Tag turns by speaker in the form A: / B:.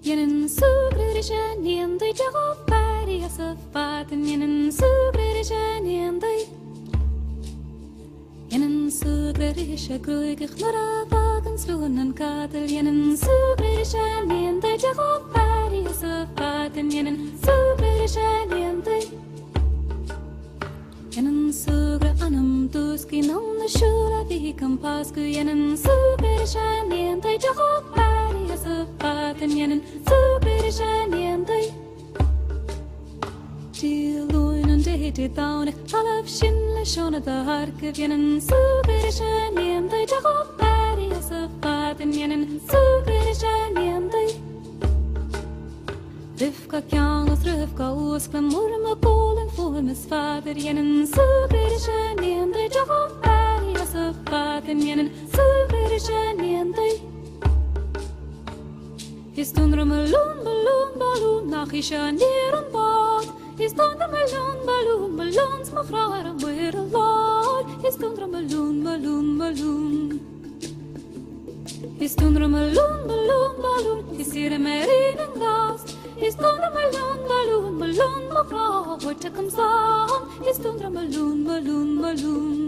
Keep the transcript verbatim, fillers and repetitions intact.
A: Yenen sugrische niende jago pari asafat yenen sugrische niende Yenen sugrische gruige gnora vagen slunen katel yenen sugrische niende jago pari asafat yenen sugrische niende Yenen sugre anam tuski nam na shura vi kampasku yenen sugrische niende jago pari asafat yenen sugrische niende Tiluinen dehti taune alav shinle shona da harke yenen sugrische niende jago pari asafat yenen sugrische niende Rivka kjangos rivka oskla murma polen formes fader yenen sugrische niende jago pari asafat yenen sugrische niende Is tundra malun balun balun nach isha nieren bad Is tundra malun balun balun smachrar am weer lord Is tundra malun balun balun Is tundra malun balun balun Is hier merin en gast Is tundra malun balun balun machrar wordt er kam sam Is tundra malun balun balun